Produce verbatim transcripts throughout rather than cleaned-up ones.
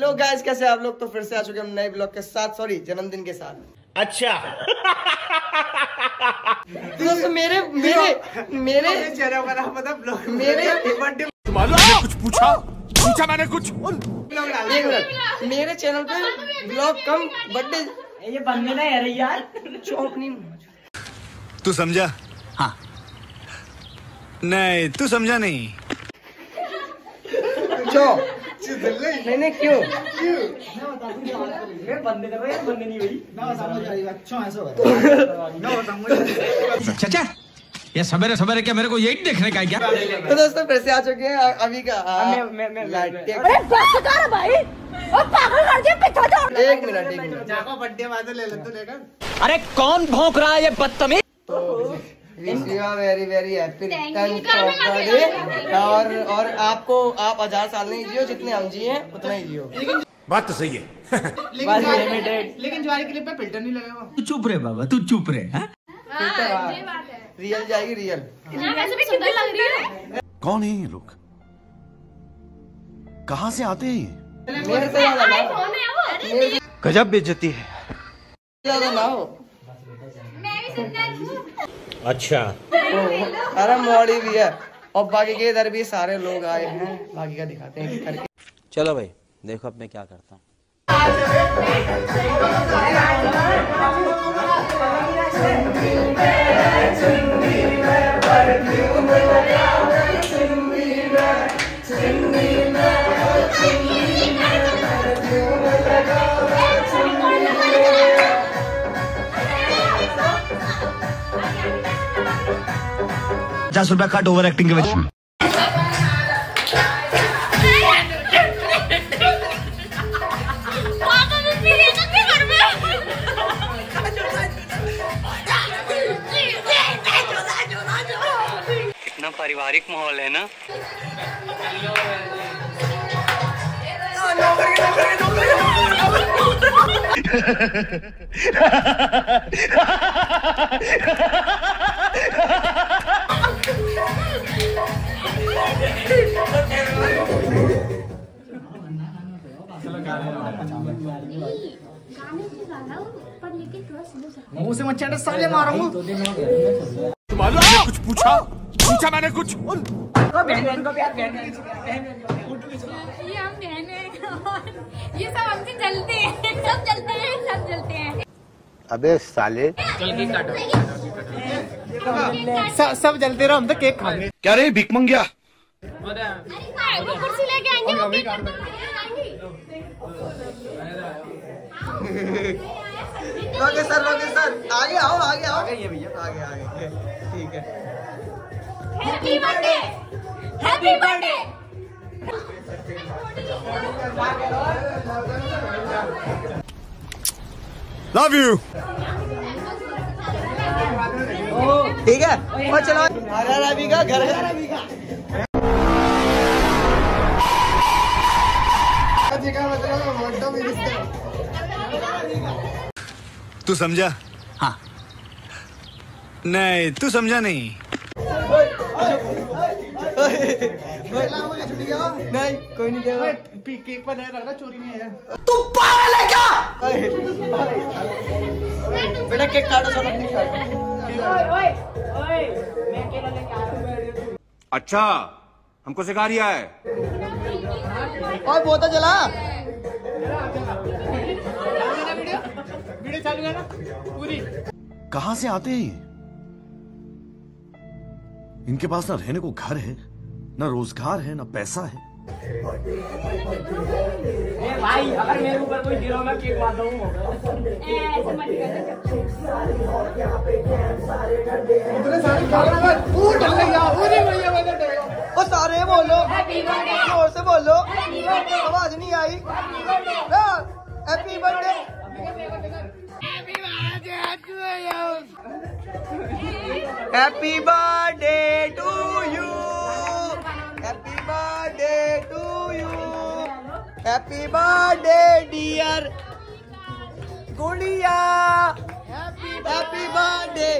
Hello guys, कैसे आप लोग? तो फिर से आ चुके हम नए ब्लॉग के साथ, सॉरी जन्मदिन के साथ। अच्छा तो दोस्तों मेरे मेरे मेरे चेहरे का नाम पता ब्लॉग मेरे बर्थडे मालूम कुछ पूछा पूछा मैंने कुछ एक मिनट, मेरे चैनल पे ब्लॉग कम बर्थडे ये बनने ना यार यार चौक नहीं। तू समझा? हाँ। नहीं तू समझा नहीं। चौ नहीं नहीं क्यों बंदे कर रहे हैं, बंदे नहीं हुई ना समझ अच्छा ऐसा होगा ना समझ। चाचा ये सवेरे सवेरे क्या मेरे को यही देखने का है क्या? तो दोस्तों फिर से आ चुके हैं अभी का मैं मैं अरे बस कर भाई, और पागल कर दिया पिछा छोड़। एक मिनट एक मिनट जाको बर्थडे वाले ले ले तू लेकर। अरे कौन भौंक रहा है ये बदतमीज? Wish you are very very happy return of the day. और और आपको आप हजार साल नहीं जियो जितने हम जिए उतना ही जियो। बात तो सही है। लेकिन लेकिन ज्वारी क्लिप पे फिल्टर नहीं लगेगा। तू चुप रहे बाबा, तू चुप रहे। हाँ, ये बात है। रियल जाएगी रियल। वैसे भी सुंदर लग रही है। कौन है ये लोग? कहाँ से आते हैं? मेरे से ज्यादा ना कौन है वो? मेरे से गजब बेइज्जती है। ज्यादा ना हो। मैं भी सुंदर हूँ। अच्छा अरे मॉडी भी है और बाकी के इधर भी सारे लोग आए हैं, बाकी का दिखाते हैं करके। चलो भाई देखो अब मैं क्या करता हूँ। पचास रुपया कट ओवर एक्टिंग के वजह से। इतना पारिवारिक माहौल है ना। मुंह से मच्छर साले मारूंगा। मालूम कुछ पूछा पूछा मैंने कुछ बहन को प्यार बहन ये हम बहने हैं, ये सब हमसे जलते हैं, सब जलते हैं, सब जलते हैं। अबे साले सब सब जलते रहो, हम तो केक खाएंगे। क्या रे भीख मंगिया? वो कुर्सी लेके आएंगे, वो केक काट रोके सर रोके सर आगे आओ आगे आओ ये भैया आगे आगे ठीक है। Happy birthday, happy birthday. Love you. ठीक है और चलो हरा रवि का घर है रवि का। तू समझा? हाँ। नहीं तू समझा नहीं। नहीं कोई नहीं देगा। केक पर नहीं रखना, चोरी नहीं है। तू पागल है क्या? बेटा केक काटो सब अपनी अच्छा हमको सिखा रिया है। और बोता जला वीडियो चालू है ना पूरी। कहाँ से आते हैं? इनके पास ना रहने को घर है, ना रोजगार है, ना पैसा है। भाई अगर मेरे ऊपर कोई गिरो मैं केक मारता हूँ। ऐसे मत कर। ओ सारे बोलो, जोर से बोलो, आवाज नहीं आई। Happy birthday. Happy birthday to you, happy birthday to you, happy birthday dear Gudiya, happy birthday,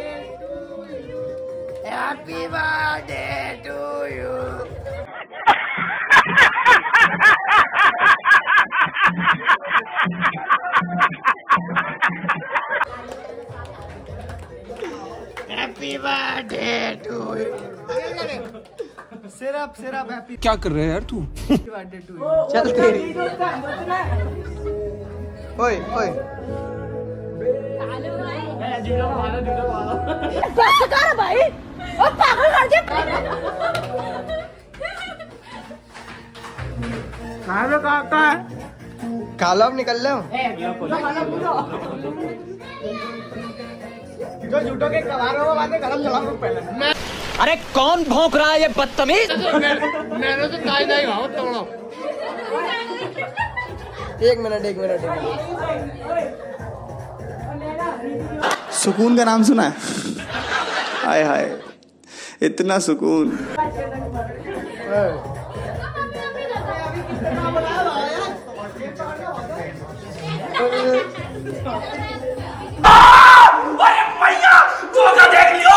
happy birthday to you. सिर्फ सिर्फ हैप्पी क्या कर रहे हैं यार तू? Birthday to you. चल तेरी ओए ओए भाई ओ पागल कर दे। कहाँ पे कहाँ है? काला अब निकल रहे हो। जो जूटो के कबारों को बातें गरम चला दो पहले। अरे कौन भौंक रहा है ये बदतमीज? मैंने तो ताई ताई खाओ तोड़ो। एक मिनट एक मिनट एक मिनट। सुकून का नाम सुना है? हाय हाय, इतना सुकून। देख लियो।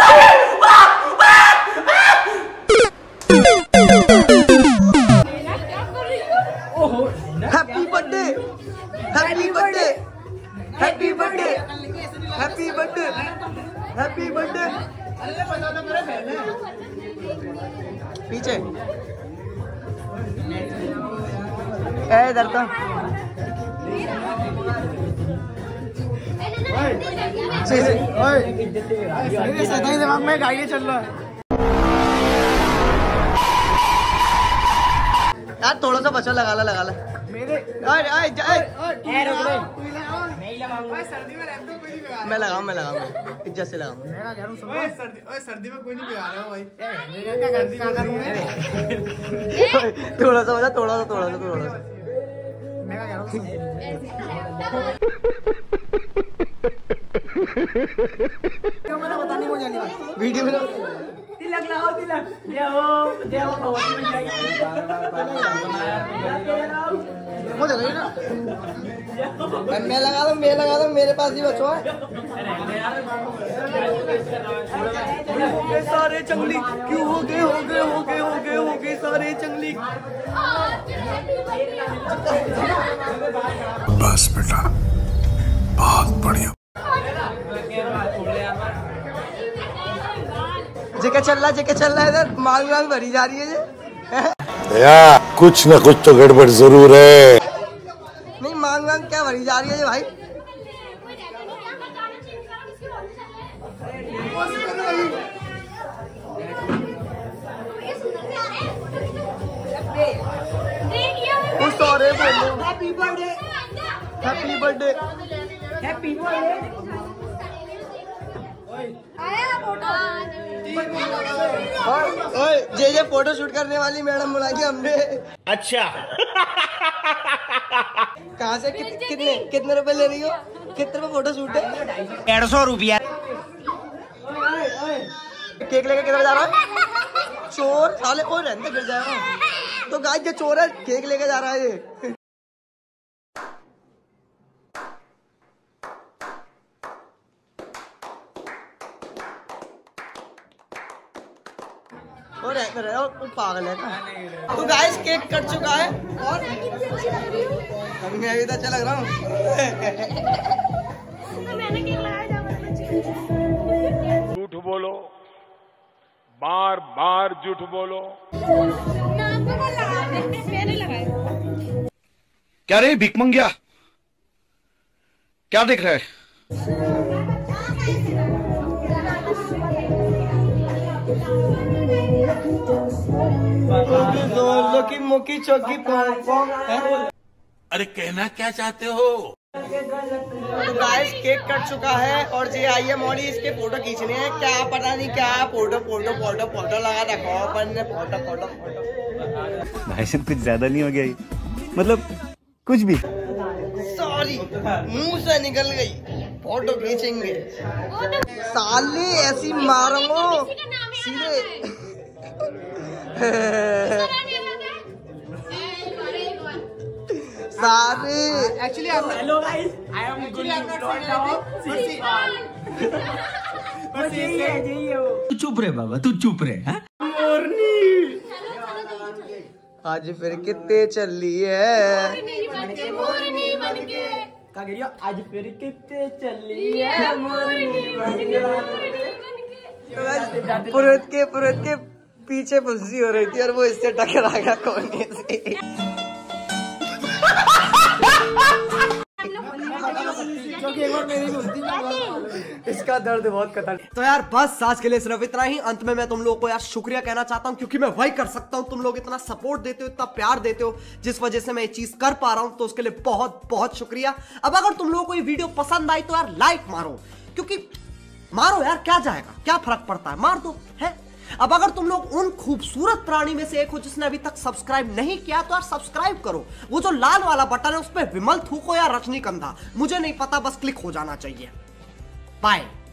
Happy birthday happy birthday happy birthday happy birthday happy birthday. पीछे ए इधर तो मेरे सदाई दिमाग में गाड़ी चल रहा है यार। थोड़ा सा बचा लगा ला लगा ला मेरे। अरे सर्दी में रहते कोई नहीं बिगाड़ मैं लगाऊं मैं लगाऊं इज्जत से लगाऊं। रहा है। सर्दी ओए सर्दी में कोई नहीं बिगाड़ रहा भाई। मेरे क्या गर्दी का कर रहे हैं? थोड़ा सा बचा थोड़ा सा थोड़ा सा थोड़ा सा। मैं क्या कह रहा हूँ? क्यों मैंने बताने को जानी बात? वीडियो में तिलक लगाओ तिलक। जय हो जय हो भगवती में जाइए। हो जाएगा ना। मैं लगा दूं मैं लगा दूं मेरे पास ही बचो है। हो गए सारे जंगली क्यों हो गए हो गए हो गए हो गए हो गए सारे जंगली। बस बेटा बहुत बढ़िया। जेके चल रहा जेके चल रहा है इधर माल माल भरी जा रही है ये। या कुछ न कुछ तो गड़बड़ जरूर है। नहीं मांग मांग क्या भरी जा रही है ये भाई। Happy birthday happy birthday happy birthday. आया फोटो। ओए जे जे फोटो शूट करने वाली मैडम बुला के हमने। अच्छा कहाँ से कि, कितने कितने रुपए ले रही हो? कितने रुपए फोटो शूट है? डेढ़ सौ रुपया। केक लेके किधर जा रहा है? चोर साले और रहते गिर जाएगा। तो गाइस ये चोर है केक लेके जा रहा है ये। और रहते रहे और पागल है का। तो गाइस केक कट चुका है और मैं अभी तो अच्छा लग रहा हूँ। मैंने केक लगाया झूठ बोलो, बार बार झूठ बोलो। मैंने लगाया। क्या रे भिख मंगिया, क्या देख रहा है? की मुकी चौकी अरे कहना क्या चाहते हो? तो गाइस केक कट चुका है और जे आई है मॉडी इसके फोटो खींचने हैं। क्या पता नहीं क्या फोटो फोटो फोटो फोटो लगा रखा अपन ने। फोटो फोटो फोटो भाई साहब कुछ ज्यादा नहीं हो गया ये? मतलब कुछ भी। सॉरी मुंह से निकल गई। फोटो खींचेंगे साले ऐसी मारूंगो सीधे। सारे actually hello guys I am good बस यही है यही है वो। तू चुप रे बाबा, तू चुप रे। हाँ? आज फिर कितने चल रही है आज फिर कितने चल रही है पुरुष के पुरुष के पीछे फुंसी हो रही थी और वो इससे टकरा गया कोने से। इसका दर्द बहुत खतरनाक। तो यार बस आज के लिए सिर्फ इतना ही। अंत में मैं तुम लोगों को यार शुक्रिया कहना चाहता हूं, क्योंकि मैं वही कर सकता हूं। तुम लोग इतना सपोर्ट देते हो, इतना प्यार देते हो, जिस वजह से मैं ये चीज कर पा रहा हूं, तो उसके लिए बहुत बहुत शुक्रिया। अब अगर तुम लोगों को ये वीडियो पसंद आई तो यार लाइक मारो, क्योंकि मारो यार, क्या जाएगा, क्या फर्क पड़ता है, मार दो है। अब अगर तुम लोग उन खूबसूरत प्राणी में से एक हो जिसने अभी तक सब्सक्राइब नहीं किया तो यार सब्सक्राइब करो। वो जो लाल वाला बटन है उस पर विमल थूको या रजनीगंधा, मुझे नहीं पता, बस क्लिक हो जाना चाहिए। बाय।